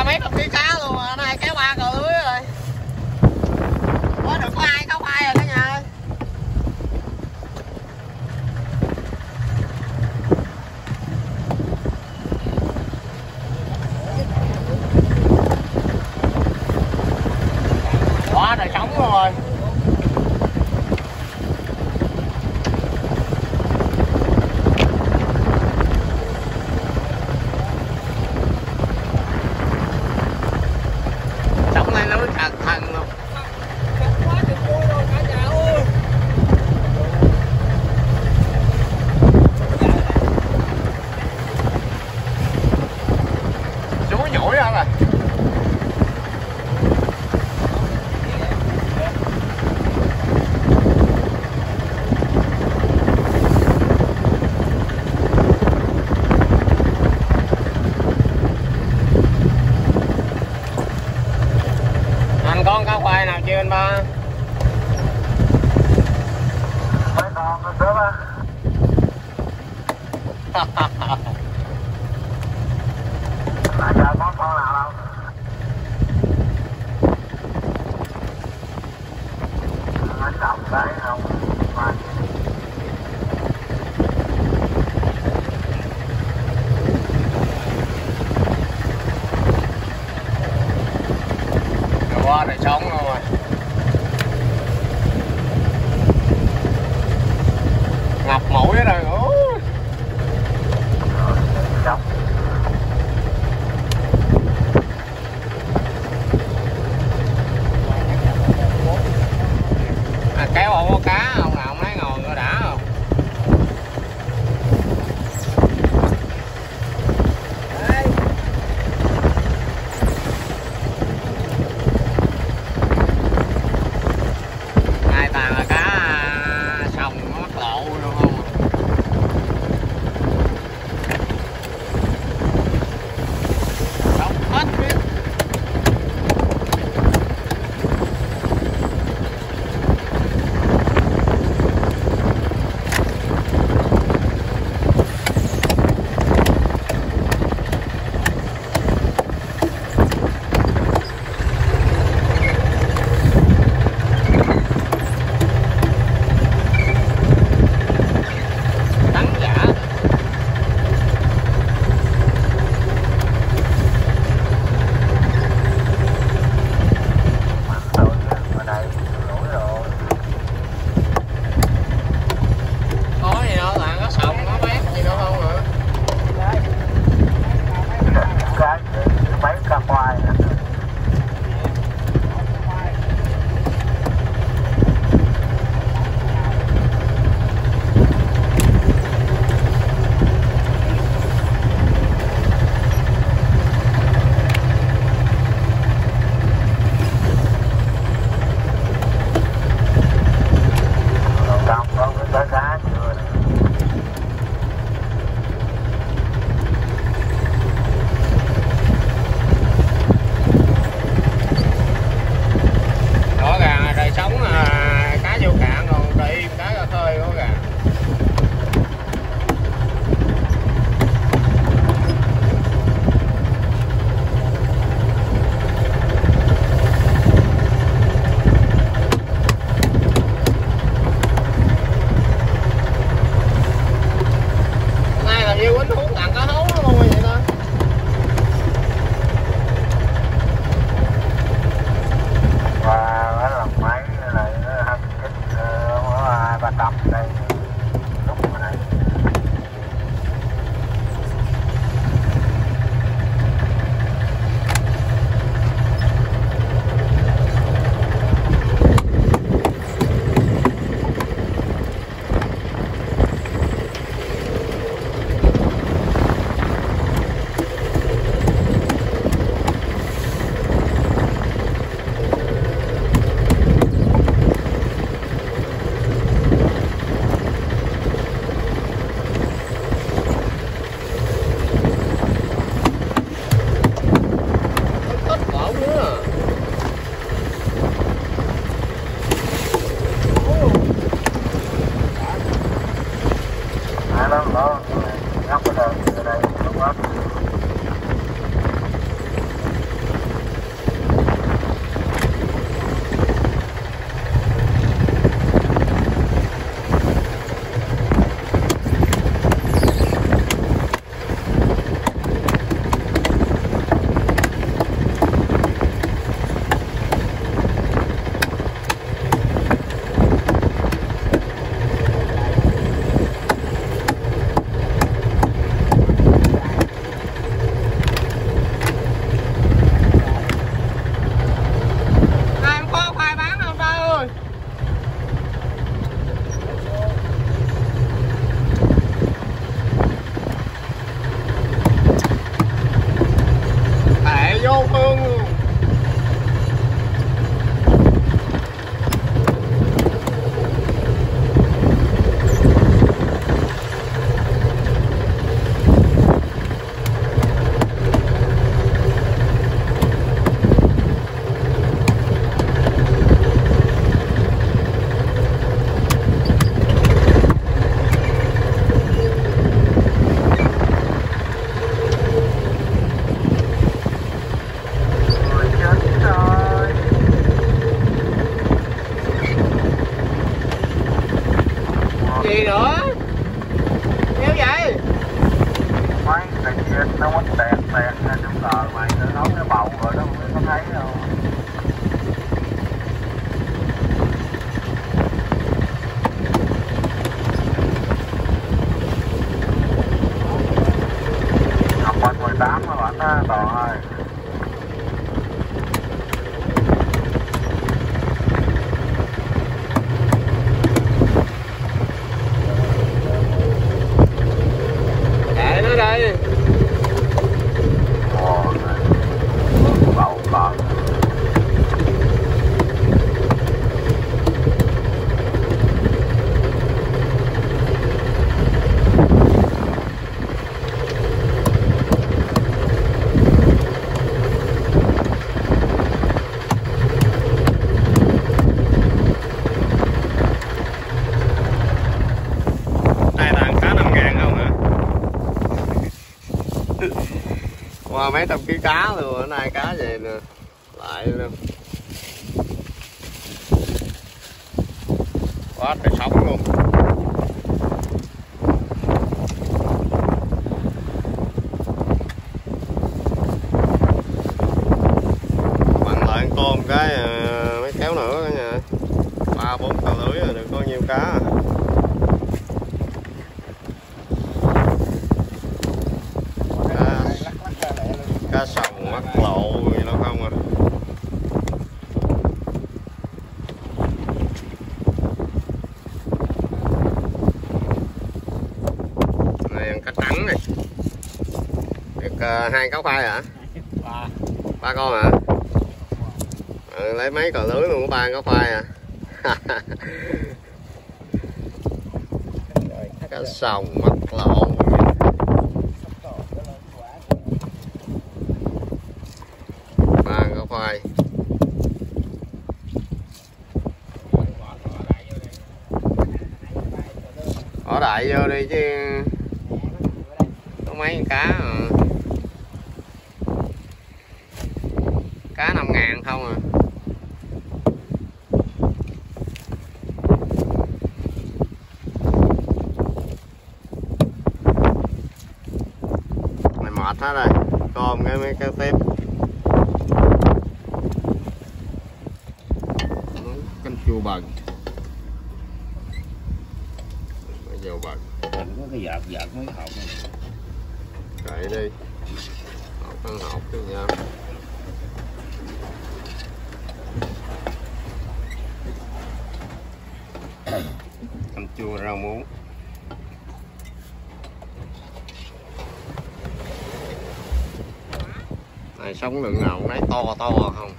mấy chục ký cá luôn rồi, nay kéo 3 cờ lưới rồi. Có được có ai không ai rồi cả nhà ơi. Quá trời sống luôn rồi. Sống này nó thật thần luôn. Quá trời vui rồi cả nhà ơi. Chuối nhủi hả bà? Anh con cá khoai nào chưa anh ba? Mấy con con sớm á. Là giờ có con nào đâu. Nó chồng đấy không. Quá trời sống luôn rồi. Ngập mũi rồi. Chồng. Kéo không có cá, ông nào ông lấy ngồi rồi đã không? 8 các bạn đó, Toàn ơi. Chạy nó đây. Ồ, bầu con. Qua mấy trăm ký cá luôn, bữa nay cá về nè, lại luôn. Quá trời sống luôn. Bằng lại tôm cái mấy kéo nữa cả nhà. 3-4 tàu lưới rồi được có nhiêu cá. Cá sòng mắc lộ gì đâu không à. Này ăn cá trắng này. Được 2 cáo khoai hả? 3 con hả? Lấy mấy cờ lưới luôn có 3 cáo khoai à. Cá sòng mắc lộ. Khoai bỏ đại vô đi chứ có mấy con cá à. Cá 5.000 không à. Mày mệt hết rồi, cơm cái mấy cái tiếp. Chua bần, dầu bần, có cái vợt mấy hộp này. Cậy đi, hộp ăn hộp chứ nha. Canh chua rau muống. Này sống lượng nào cũng lấy to không.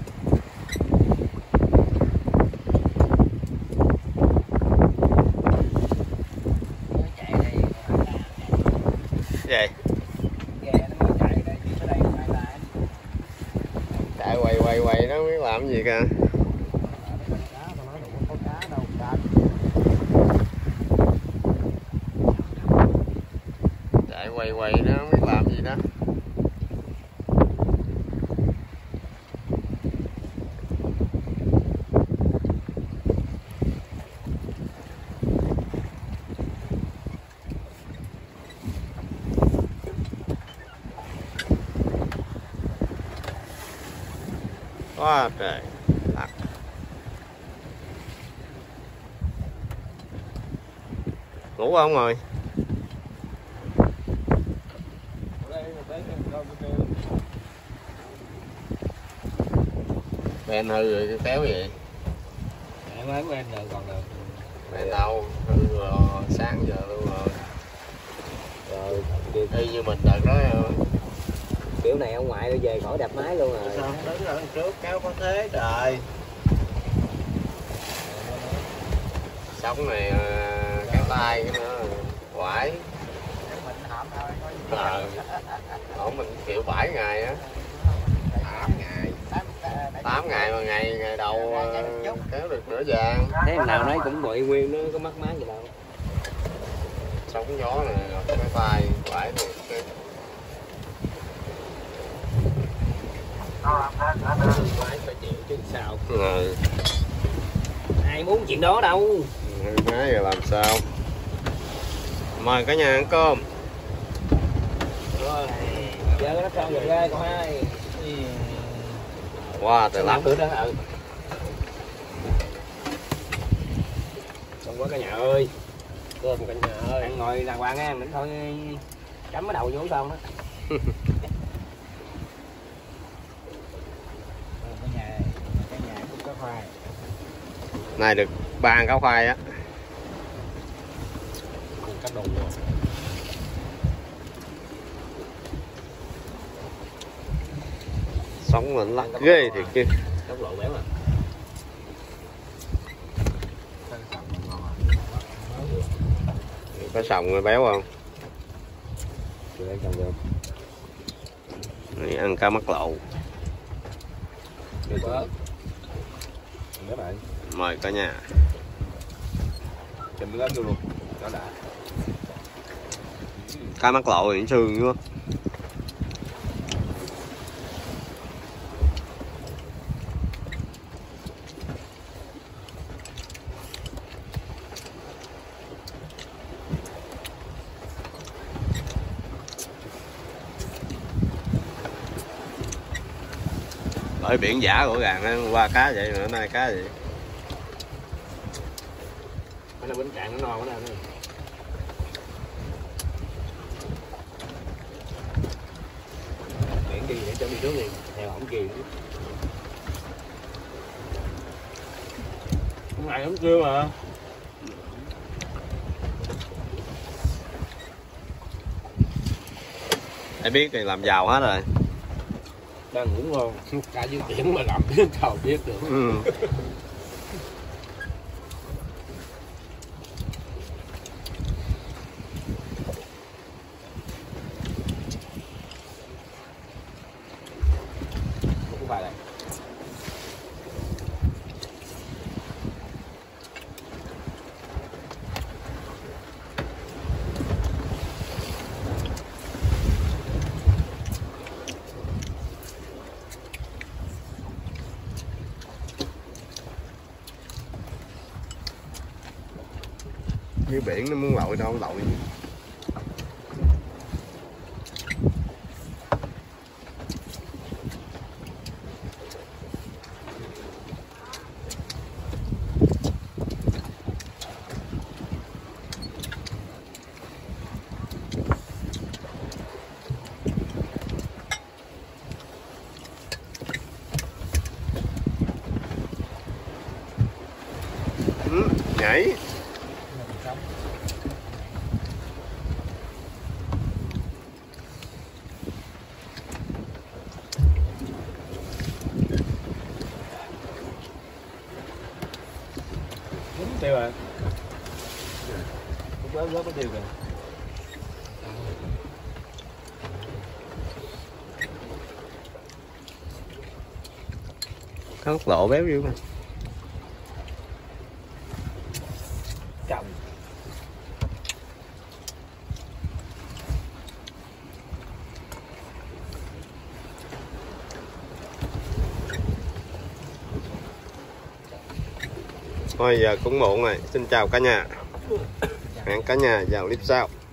Vậy chạy quay nó biết làm gì kìa. Chạy quay nó không biết làm gì đó. Quá trời lắc. Ngủ không rồi? Ben hư rồi cái kéo vậy? Mới ben rồi còn được. Ben đâu? Hư rồi, sáng giờ luôn rồi. Rồi y như mình đợt đó Kiểu này ông ngoại đi về khỏi đạp máy luôn rồi. sao không đứng ở trước kéo có thế trời. Sống này kéo tay cái nữa quải. Hổm mình chịu 7 ngày á. 8 ngày mà ngày đầu kéo được nửa vàng. Thế nào nói cũng bội nguyên nó có mắc má gì đâu. Sóng gió này cái tay quải này cái Phải chịu chứ sao. ừ. Ai muốn chuyện đó đâu. Máy rồi làm sao. Mời cả nhà ăn cơm. Rồi giờ nó xong rồi ghê con hai. Wow trời lắm. Đó xong quá cả nhà ơi. Cơm cả nhà ơi. Ăn ngồi đàng hoàng ăn đến thôi chấm cái đầu vô xong đó. khoai. Này được 3 cá khoai á. Cùng cá đồ luôn. Sống mình lắc ghê thiệt chứ. Tốc lộ béo à. Có sòng rồi béo không? Chưa lấy xong được. Này, ăn cá mắc lậu. Được đó. Các bạn. Mời cả nhà. Chùm cái luôn. Đó đã. Cá mắc lậu thì xương nữa. Ở biển giả của gàng nó qua cá vậy mà nay cá vậy. Cái này bánh cạn nó non quá nè. Biển đi để cho đi trước đi, theo ổng kì. Hôm nay ổng kêu mà. Ai biết thì làm giàu hết rồi. Đang ngủ ngon, cả dưới biển mà làm biết sao biết được. Ừ. Không phải này. Dưới biển nó muốn lội đâu không lội. Nhảy. Tiêu rồi. Rớt có tiêu kìa. Cá mắc lộ béo dữ mà. Chậm. Thôi giờ cũng muộn rồi. Xin chào cả nhà. Hẹn cả nhà vào clip sau.